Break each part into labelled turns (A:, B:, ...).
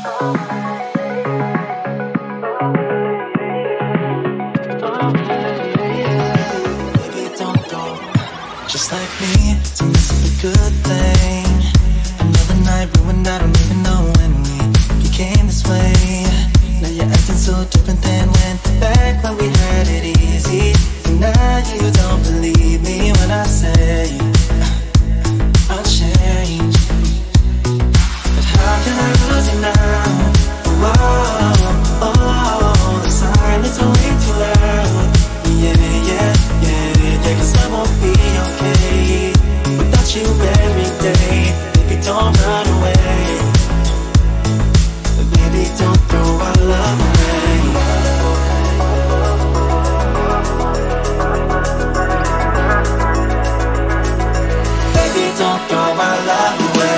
A: Just like me, to miss is a good thing. Another night ruined, I don't even know when we became this way. Now you're acting so different than back when we had it easy. And now you don't believe me when I say I'll change. But how can I lose you now? Oh, oh, the silence is way too loud. Yeah, 'cause I won't be okay without you every day. Baby, don't run away. Baby, don't throw our love away. Baby, don't throw our love away.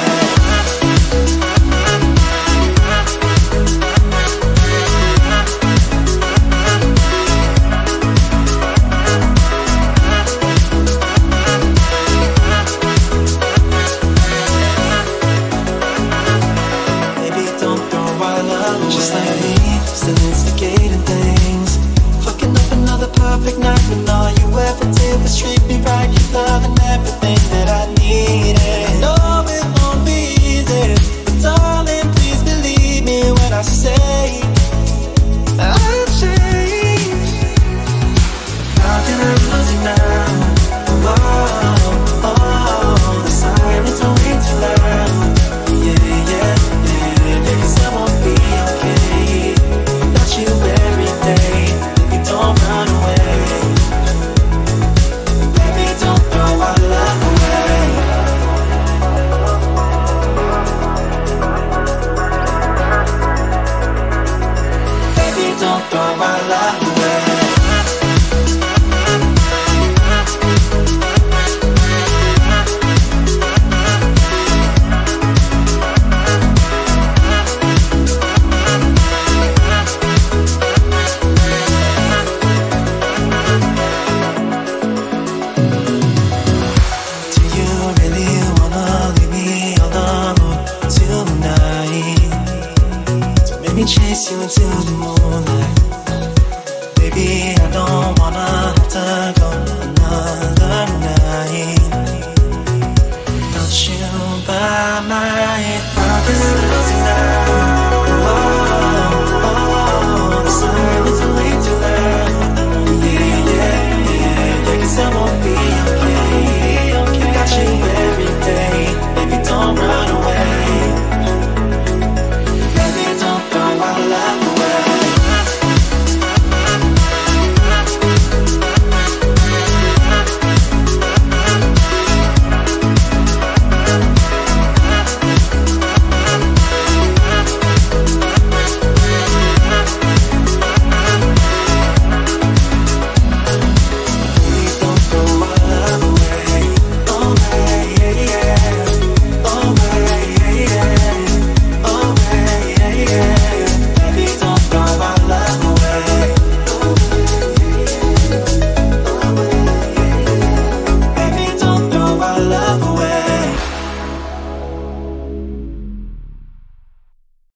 A: Just like me, still instigating things. Fucking up another perfect night when all you ever did was treat me right. Your love and everything that I needed. No, it won't be easy, but darling, please believe me when I say I'll change. How can I lose you now? Oh, oh, the silence is way too loud. Yeah, 'cause I won't be okay without you every day. Baby, don't run away. Baby, don't throw our love away. Baby, don't throw our love away. Chase you into the moonlight. Baby, I don't wanna have to go another night without you by my side. How can I lose you now?